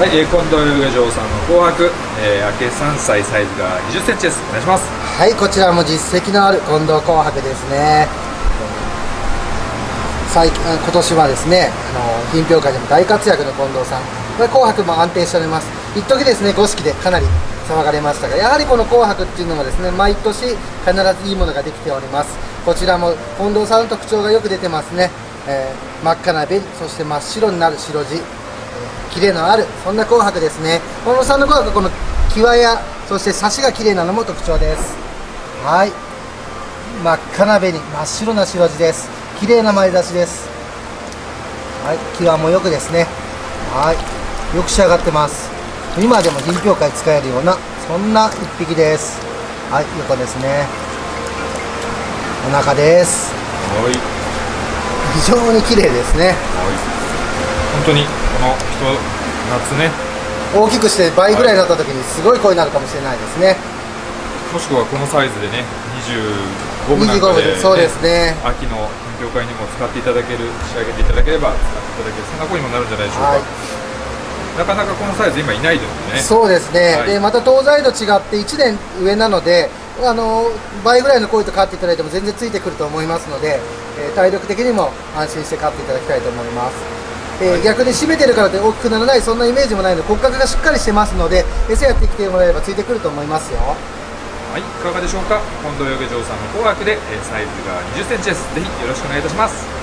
はい、近藤遊漁場さんの紅白、明け3歳、サイズが20センチです。お願いします。 はい、こちらも実績のある近藤紅白ですね。今年はですね、品評会でも大活躍の近藤さん、これ紅白も安定しております。一時ですね、五色でかなり騒がれましたが、やはりこの紅白っていうのもですね、毎年必ずいいものができております。こちらも近藤さんの特徴がよく出てますね。真っ赤な紅、そして真っ白になる白地、綺麗のある、そんな紅白ですね。近藤さんの紅白はこの際や、そしてサシが綺麗なのも特徴です。はい、真っ赤な紅、真っ白な白地です。綺麗な前出しです。はい、際もよくですね。はい、よく仕上がってます。今でも品評会使えるようなそんな一匹です。はい、横ですね。お腹です。 はい、 非常に綺麗ですね。 はい、本当にこの夏ね、 大きくして倍ぐらいになった時にすごい声になるかもしれないですね。 もしくはこのサイズでね、25分なんかで、ね、 そうですね、 秋の品評会にも使っていただける、仕上げていただければ使っていただける、そんな声にもなるんじゃないでしょうか。はい、なかなかこのサイズ今いないですね。 そうですね、はい、でまた東西と違って1年上なので、倍ぐらいの声と飼っていただいても全然ついてくると思いますので、体力的にも安心して飼っていただきたいと思います。はい、逆に締めてるからって大きくならない、そんなイメージもないので、骨格がしっかりしてますので、餌やってきてもらえればついてくると思いますよ。 はい、いかがでしょうか。近藤養魚場さんの紅白でサイズが20センチです。ぜひよろしくお願いいたします。